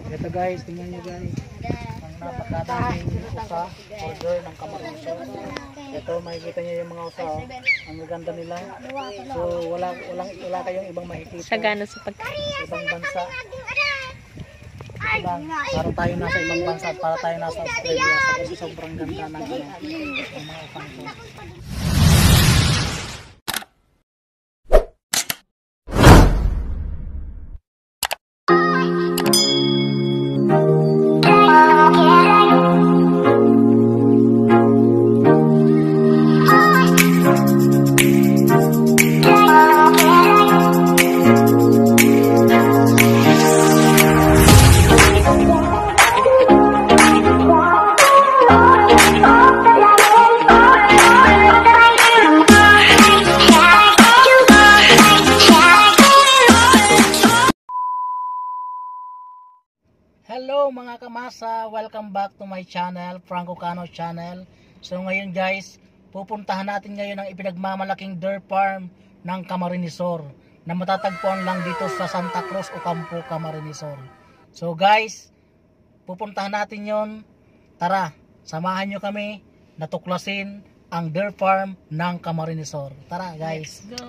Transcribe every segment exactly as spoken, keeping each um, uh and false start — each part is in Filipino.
Ito guys, tingnan nyo guys. Ang napakadaming usa, order ng Camarines. Ito, makikita nyo yung mga usa. Oh. Ang ganda nila. So, wala, walang, wala kayong ibang makikita. Sagana sa pagkain. Ibang bansa. Ito lang, para tayo nasa ibang bansa at para tayo nasa Australia. Kasi sobrang ganda ng, ano, ng mga usang ito. Hello mga kamasa, welcome back to my channel, Franco Cano channel. So ngayon guys, pupuntahan natin ngayon ang ipinagmamalaking deer farm ng Camarinesor na matatagpuan lang dito sa Santa Cruz, Ocampo, Camarinesor. So guys, pupuntahan natin yon. Tara, samahan nyo kami na tuklasin ang deer farm ng Camarinesor. Tara guys. Let's go.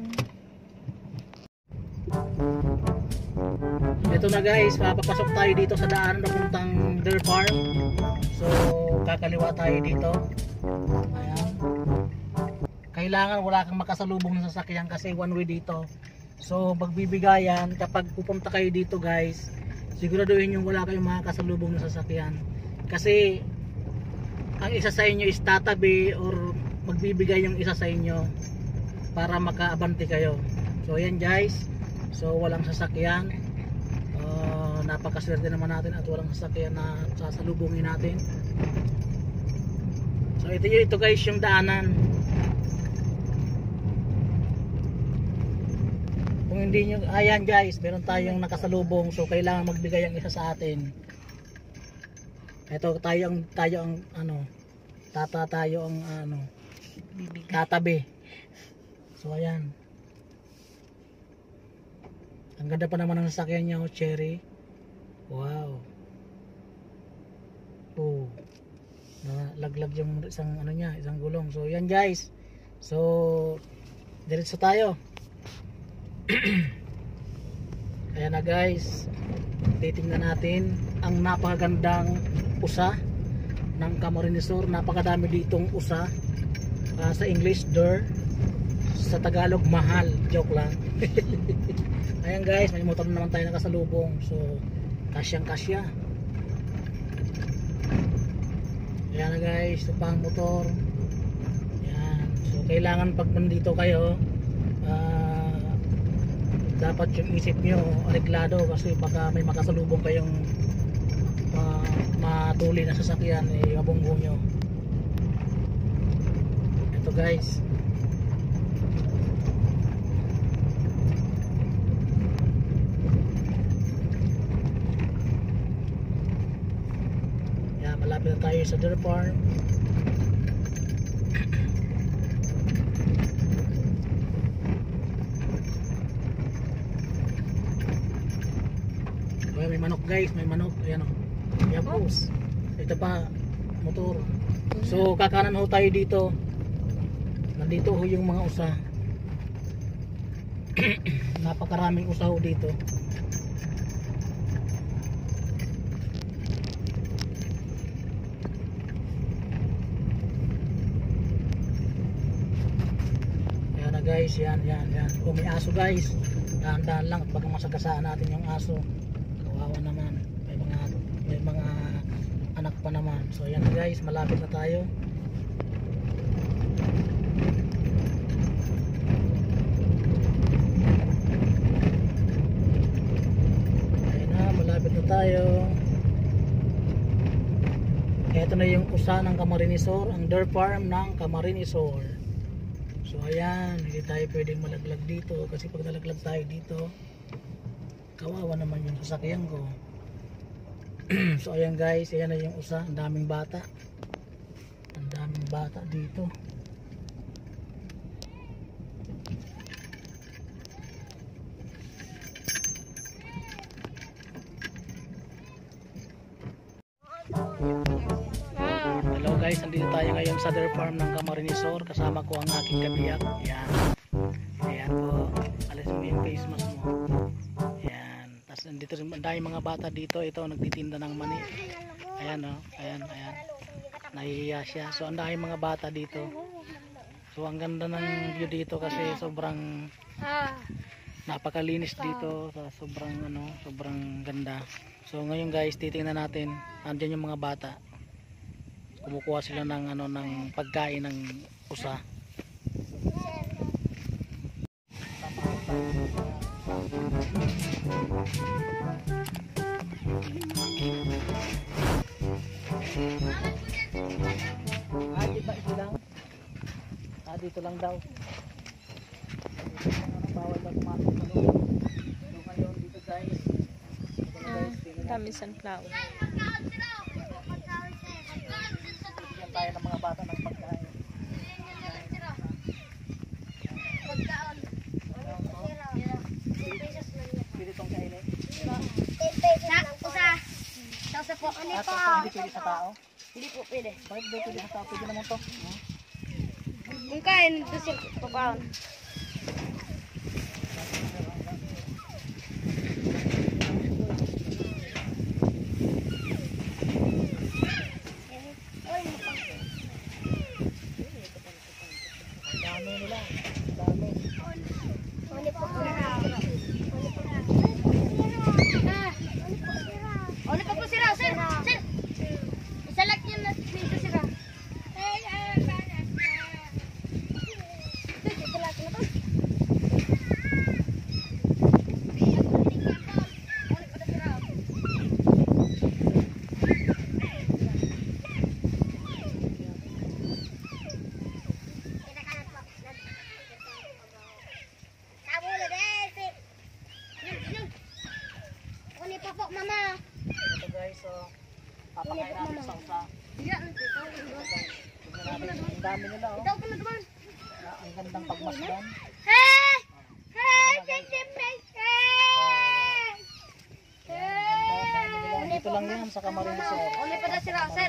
Ito na guys, papapasok tayo dito sa daan na puntang deer farm. So, kakaliwa tayo dito. Ayan. Kailangan wala kang makasalubong ng sasakyan kasi one way dito. So, magbibigayan kapag pupunta kayo dito guys, siguraduhin yung wala kayong makakasalubong ng sasakyan. Kasi, ang isa sa inyo is tatabi or magbibigay yung isa sa inyo para makaabante kayo. So, ayan guys. So, walang sasakyan. Uh, napakaswerte naman natin at walang sasakyan na sasalubungin natin. So ito yun, ito guys yung daanan. Kung hindi nyo, ayan guys, meron tayong nakasalubong, so kailangan magbigay ang isa sa atin. Ito tayo ang tayo ang ano, tata tayo ang ano, tatabi. So ayan. Ang ganda pa naman ng sasakyan niya, oh, cherry. Wow. Oh. Nalaglag yung isang ano niya, isang gulong. So yan guys. So diretso tayo. Ayan na guys. Titingnan natin ang napakagandang usa ng Camarinesor. Napakadami ditong usa. Uh, sa English, deer. Sa Tagalog, mahal. Joke lang. Ayan guys, may motor naman tayo nakasalubong. So, kasyang kasya. Ayan na guys, ito pa ang motor. Ayan. So, kailangan pag nandito kayo, uh, dapat yung isip nyo areglado kasi pagka may makasalubong kayong uh, matuli na sasakyan, eh, mabunggo nyo. Ito guys. Malapit na tayo sa deer farm. Okay, may manok guys, may manok. Ayan o. Ayan po. Ito pa, motor. So kakanan ho tayo dito. Nandito ho yung mga usa. Napakaraming usa ho dito. Guys, yan, yan, yan. Kung may aso guys, dahan-dahan lang at baka masagasaan natin yung aso. Kawawa naman. May mga, may mga anak pa naman. So yan guys, malapit na tayo. Ayan na, malapit na tayo. Ito na yung usa ng Camarinesor, ang deer farm ng Camarinesor. So ayan, hindi tayo pwedeng malaglag dito kasi pag nalaglag tayo dito, kawawa naman yung sasakyan ko. So ayan guys, ayan na yung usa, ang daming bata. Ang daming bata dito. Hello guys, nandito tayo ngayon sa dairy farm ng Camarines Sur. Kasama ko ang aking kabiyak. Yan. Ayan po. Alis mo yung face mask mo. Yan. Tapos nandito rin, dahil mga bata dito. Ito, nagtitinda ng mani. Ayan o. Oh. Ayan, ayan. Nahihiya siya. So, ang dahil mga bata dito. So, ang ganda ng view dito kasi sobrang napakalinis dito. Sobrang, ano, sobrang ganda. So, ngayon guys, titingnan natin. Andiyan yung mga bata. Kumukuha sila ng ano ng pagkain ng usa. Ah, di ba ito lang? Ah, dito lang daw. Bawal daw pumasok sa loob. So ngayon dito guys. Dami sunflower. Tayo ng mga bata ng pagkain. Pagkaon. Pili itong kainin. ten pesos lang po. Sa sa po. Ano At po? hindi pili sa tao. Hindi po pwede. Bakit ba pili sa tao? Pwede naman to. Kung kain, ito siya papaon. Dami nila. Dami. Ano po? Ano pa po sira? Sir, sir. Isalat niyo na dito sira. Isalat mo to. Mama. Ito guys, so papakain natin sa usa. Ang dami nila oh. Ikaw na naman. Ah, ang gandang pagmasdan. Hey! Hey! Hey! Hey! Dito lang yan sa Camarines Sur. Uli pa na sila, sir.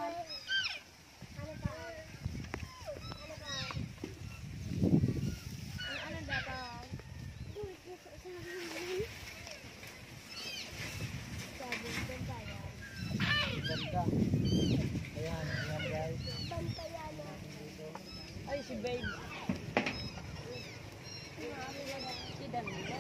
Ganda. Ayan, ayan guys. Ay, si babe. Si Danila.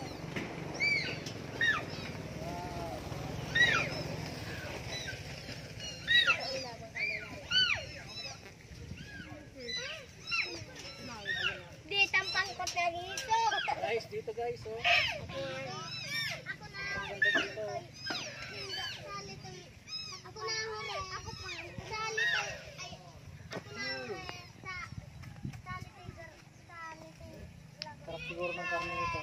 Di, tampang ko dito. Guys, dito guys oh. Ako na. Ang ganda dito. Ako na huli. Ako pa. Sali to. Ay, ako na huli. Sa sali to. Sali to. Sarap siguro ng karne ito.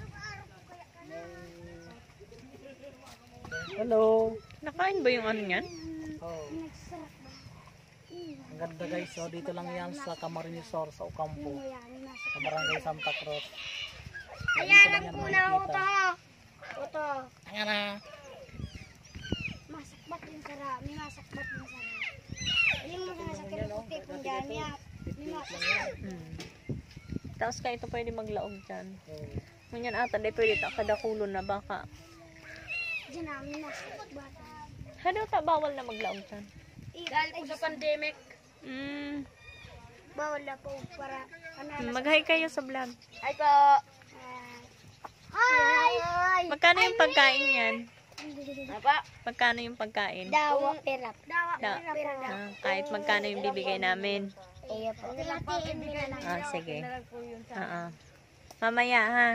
Hello. Nakain ba yung ano yan? Oh. Ang ganda guys, so dito lang yan sa Camarines Sur sa Ocampo, sa Barangay Santa Cruz. So, dito Ayan lang ang yan kuna makikita. uto. Uto. Ayan na. Masakbat yung sara. May masakbat yung sara. Yung masasakit yung puti kung dyan. May masakbat. Hmm. Tapos ka ito pwede maglaog dyan. Oh. Ngunyan ata, di pwede ta kadakulon na baka. Diyan namin masakbat. Hado ta bawal na maglaog dyan. Dahil po sa pandemic. Hmm. Bawal na po para. Ano, Mag-hi kayo sa vlog. Hi po. Hi. Hi. Magkano yung pagkain yan? Apa? Magkano yung pagkain? Dawa pirap. Dawa Da- pirap. Ah, kahit magkano yung bibigay namin. Iya po. Hatiin din na lang. Ah, sige. Oo. Mamaya ha.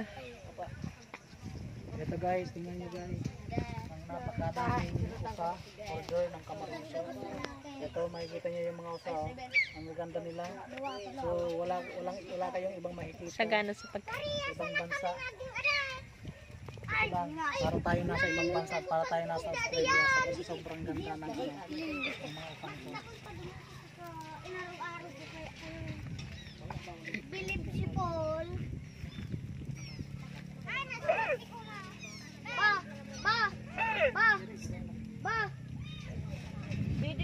Ito guys, tingnan nyo guys. Ang napakadaming usa, order ng Camarines Sur. Ito, makikita nyo yung mga usa. Oh. Ang ganda nila. So, wala, walang, wala kayong ibang makikita. Sagana sa pagkain. Ibang bansa. Ito lang, para tayo nasa ibang bansa at para tayo nasa Australia. Kasi sobrang ganda ng, ano, ng mga usang ko. Bilib si Paul. Ay, nasa ko na. Ba, ba, ba, ba. Pwede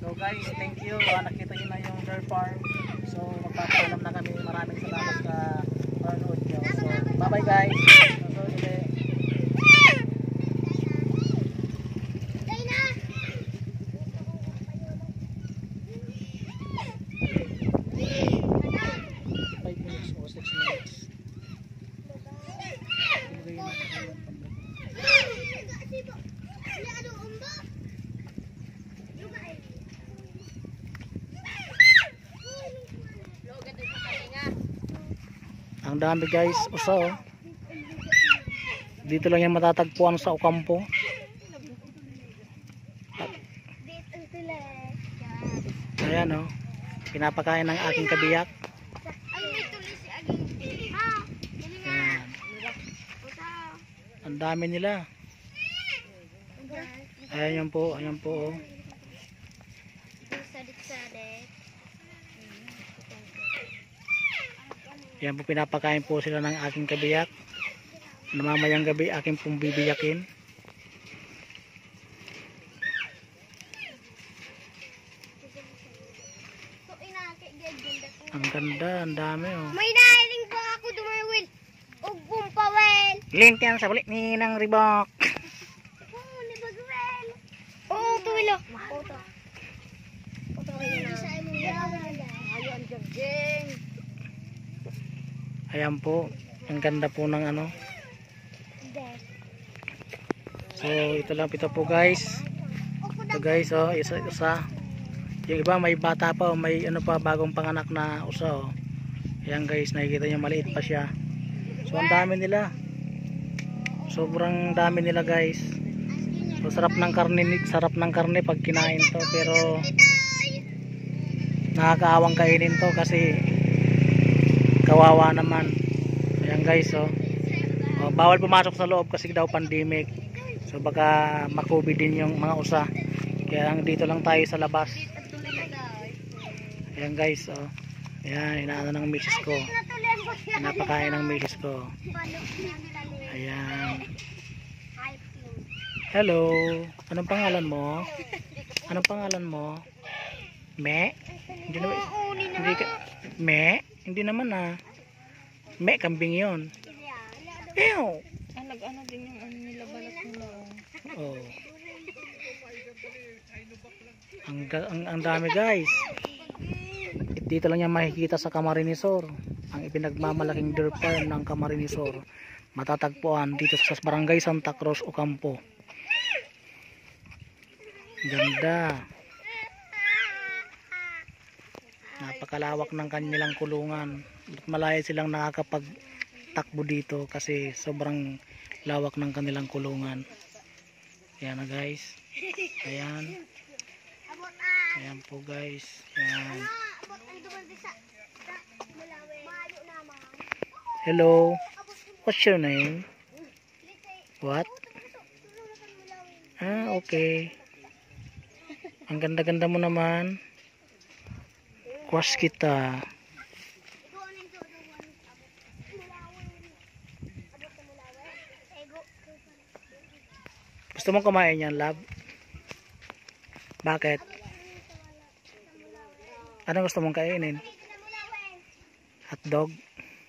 So guys, thank you. Uh, nakita nyo na yung Dare Farm. So magpapaalam na kami. Maraming salamat sa panonood nyo. So bye bye guys. So, ulit. Tay na! five minutes o six minutes. Ilagay na sa kayo. Ang dami guys, usa oh. Dito lang yan matatagpuan sa Ocampo. Dito sila. Ayan oh. Pinapakain ng aking kabiyak. Ay, dito si Aging. Ha? Dali nga. Ayan. Puta. Ang dami nila. Ayan yan po, ayan po oh. Sadik-sadik. Yan po, pinapakain po sila ng aking kabiyak. Namamayang gabi aking pong bibiyakin. So, inakit ganda ko. Ang ganda, ang dami oh. May nahiling pa ako dumarwil. Ug pumpawel. Link yan sa balik ni ng Reebok. Oo, ni Bagwel. Oo, tuwilo. Puto. Puto kayo na. Ayun, jeng. Ayan po, ang ganda po ng ano. So ito lang ito po guys. Ito guys oh, isa isa. Yung iba may bata pa, may ano pa bagong panganak na usa oh. Ayan guys, nakikita niyo maliit pa siya. So ang dami nila. Sobrang dami nila guys. So sarap ng karne, sarap ng karne pag kinain to, pero nakakaawang kainin to kasi kawawa naman. Ayan guys oh. Oh, bawal pumasok sa loob kasi daw pandemic. So baka makubi din yung mga usa. Kaya dito lang tayo sa labas. Ayan guys oh. Ayan, inaano ng misis ko. Pinapakain ng misis ko. Ayan. Hello. Anong pangalan mo? Anong pangalan mo? Me? Hindi naman. Hindi ka. Me? Hindi naman ah. Me, kambing yun. Ew! Ah, nag-ano din yung ano nila, balat nila. Oh. Ang, ang, ang dami guys. Dito lang yan makikita sa Camarinesor. Ang ipinagmamalaking Dare Farm ng Camarinesor. Matatagpuan dito sa Barangay Santa Cruz, Ocampo. Ganda. Napakalawak ng kanilang kulungan. Malaya silang nakakapagtakbo dito kasi sobrang lawak ng kanilang kulungan. Ayan na guys. Ayan. Ayan po guys. Ayan. Hello. What's your name? What? Ah, okay. Ang ganda-ganda mo naman. Kwas kita. Gusto mong kumain yan, love? Bakit? Anong gusto mong kainin? Hotdog?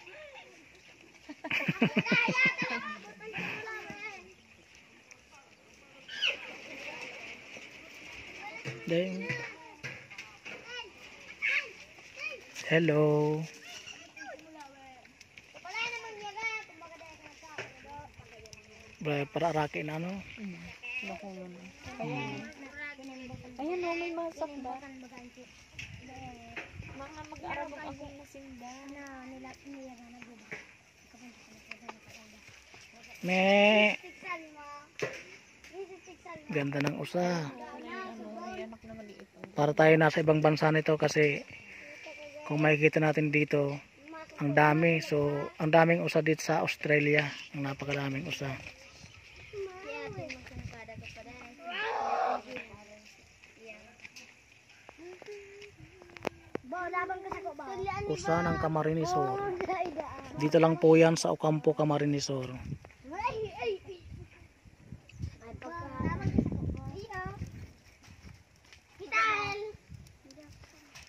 Dang. Hello. Bro, para arake na ano? Hmm. Nakulo na. Ayan. Ayan o, may masak ba? Mga mag-arabog akong masinda. Me. Ganda ng usa. Ano, may anak na maliit. Para tayo nasa ibang bansa nito kasi kung makikita natin dito ang dami. So ang daming usa dito sa Australia. Ang napakaraming usa. Usa ng Camarinesor. Dito lang po yan sa Ocampo, Camarinesor. Kitaan!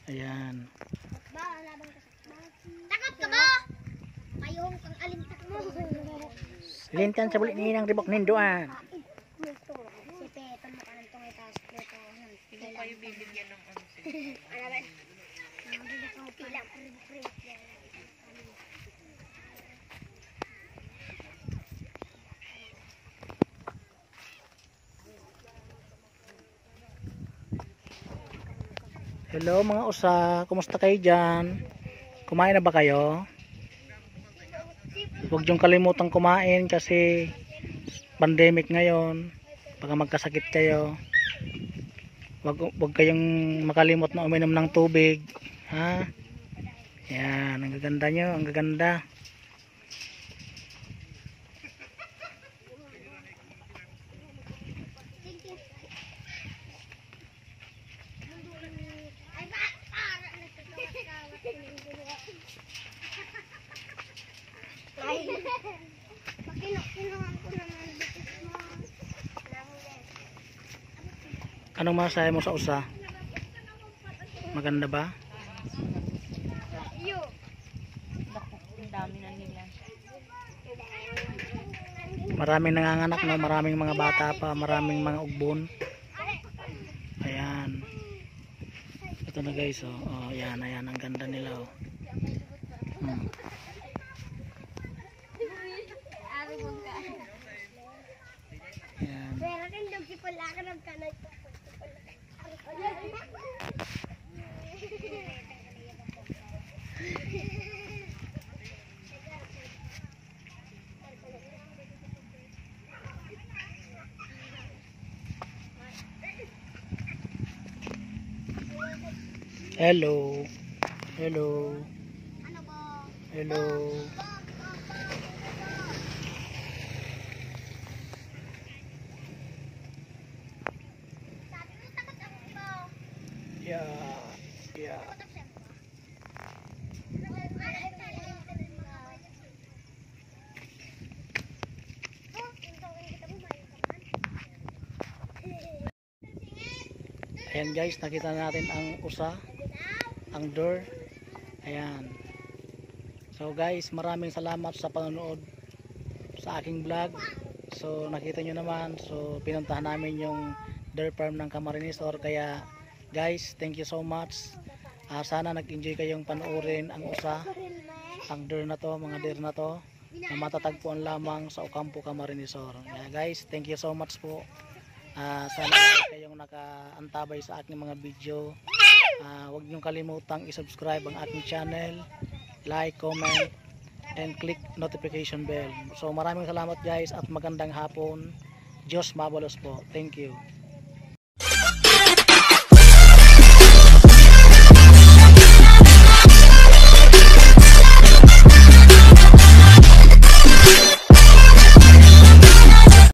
Ayan. Ba, labang ka sa takot ka ba? Ayong kang alintak mo. Lintan sa bulit ni ng ribok ninduan. Si Peton mo ka ng tungay taas dito. Hindi ko kayo bibigyan ng ano. Ano ba? Hindi ko pila. Hello mga usa, kumusta kayo dyan? Kumain na ba kayo? Huwag niyong kalimutang kumain kasi pandemic ngayon. Baka magkasakit kayo. Huwag, huwag kayong makalimot na uminom ng tubig. Ha? Yan, ang gaganda nyo, ang gaganda. Ay ba? Para nagkakawat Ay. Makinok-kinohan ko naman bitis mo. Anong masahe mo sa usa? Maganda ba? Iyo. Ang dami na nila. Maraming nanganganak no, maraming mga bata pa, maraming mga ugbon. Ayan. Ito na guys, oh. Oh, ayan, ayan, ang ganda nila, oh. Hmm. Ayan. Pero tindog si pula ka nagkanay ko. Hello. Hello. Ano ba? Hello. Sabi mo takot ako ba? Yeah. Yeah. Ayan guys, nakita natin ang usa, ang door. Ayan. So guys, maraming salamat sa panonood sa aking vlog. So nakita nyo naman, so pinuntahan namin yung deer farm ng Camarines-Sur. Kaya guys, thank you so much. Uh, sana nag-enjoy kayong panoorin ang usa, ang deer na to, mga deer na to, na matatagpuan lamang sa Ocampo, Camarines-Sur. Kaya guys, thank you so much po. Uh, sana kayong nakaantabay sa aking mga video. Uh, huwag niyong kalimutang i-subscribe ang aking channel, like, comment, and click notification bell. So maraming salamat guys at magandang hapon. Diyos mabalos po. Thank you.